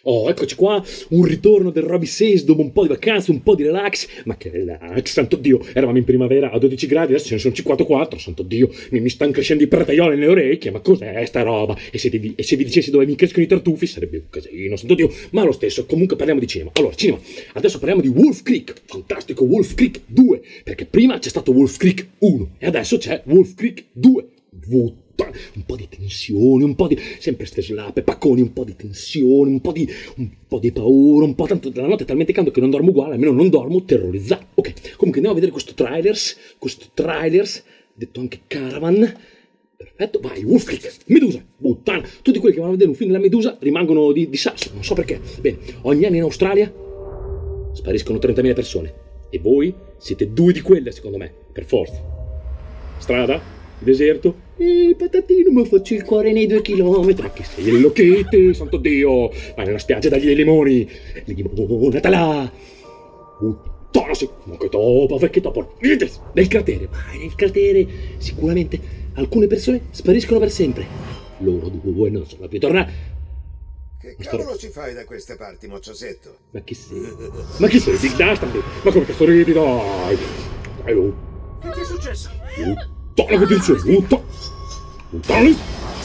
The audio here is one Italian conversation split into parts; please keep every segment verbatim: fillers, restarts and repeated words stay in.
Oh, eccoci qua, un ritorno del Roby Says dopo un po' di vacanza, un po' di relax. Ma che relax, santo Dio, eravamo in primavera a dodici gradi, adesso ce ne sono cinquanta e quattro, santo Dio, mi, mi stanno crescendo i prataioli nelle orecchie, ma cos'è sta roba? E se, vi, e se vi dicessi dove mi crescono i tartufi sarebbe un casino, santo Dio, ma lo stesso, comunque parliamo di cinema. Allora, cinema, adesso parliamo di Wolf Creek, fantastico Wolf Creek due, perché prima c'è stato Wolf Creek uno e adesso c'è Wolf Creek due. V un po' di tensione, un po' di sempre ste slappe, pacconi, un po' di tensione, un po' di un po' di paura, un po' tanto la notte è talmente caldo che non dormo uguale, almeno non dormo terrorizzato. Ok, comunque andiamo a vedere questo trailers, questo trailers, detto anche Caravan. Perfetto, vai, Wolf Creek, Medusa, puttana, tutti quelli che vanno a vedere un film della Medusa rimangono di, di sasso, non so perché. Bene, ogni anno in Australia spariscono trentamila persone e voi siete due di quelle, secondo me, per forza. Strada, deserto, e patatino, mi faccio il cuore nei due chilometri. Che sei illochete, santo Dio! Vai nella spiaggia dagli limoni, limonata là! Puttana, sì, ma che topo, che topo! Nel cratere, vai nel cratere, sicuramente alcune persone spariscono per sempre. Loro due non sono più tornati. Che cavolo ci fai da queste parti, mocciosetto? Ma chi sei? Ma chi sei, Big Dastard? Ma come cazzo ridi, dai! Dai, oh! Che ti è successo? Puttana che tensione, puttana! Puttana!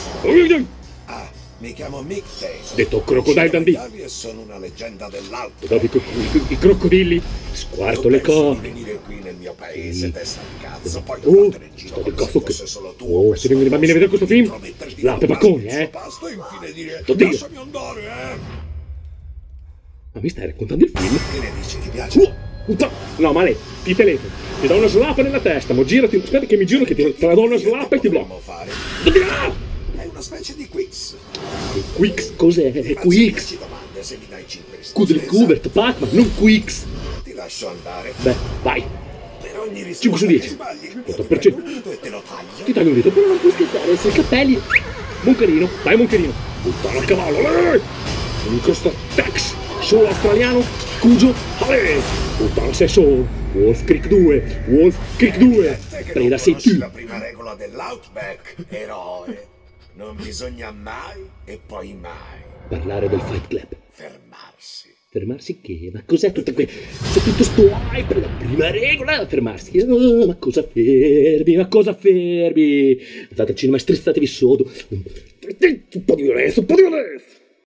Ah, mi chiamo Mick Dane. Detto Crocodile Dundee. E sono una leggenda dell'alto. Dopo i, i, i crocodilli, squarto le cose. venire qui nel mio paese, Mm. testa di cazzo, poi Oh, battere in giro sto come del se cazzo che... fosse solo tu. Oh, se vengono i bambini a vedere questo film, la pepacconi, eh? Pasto e infine dire, Oddio. lasciami andare, eh? Ma mi stai raccontando il film? Che ne dici, ti piace? Uh, puttana! No, male, ti telefono. Ti do una slappa nella testa, mo girati, aspetta che mi giro che ti, te la do una slappa e ti blocco. Fare? Ah! È una specie di quiz. Quix, cos'è? È Faccio Quix. dieci domande, se mi dai cinque Scusa risposte il Kubert, Pac-Man, non Quix. esatto, ti lascio andare. Beh, vai. Per ogni cinque risposta su che dieci. sbagli, io otto ti per prendo cento. un dito e te lo taglio. Ti taglio un dito, però non puoi scherzare, sei i capelli. Moncherino, dai Moncherino. Puttana a cavallo, eh! In questo Tex, solo australiano, Cujo, ale! Puttana sei solo. Wolf Creek due, Wolf Creek due. Te che Preda non sei conosci tu. la prima regola dell'Outback, eroe. Non bisogna mai e poi mai Parlare del Fight Club. fermarsi. Fermarsi che? Ma cos'è tutto que... C'è tutto sto hype, la prima regola, fermarsi. Oh, ma cosa fermi? Ma cosa fermi? Andate al cinema e strezzatevi sodo. Un po' di violenza, un po' di violenza.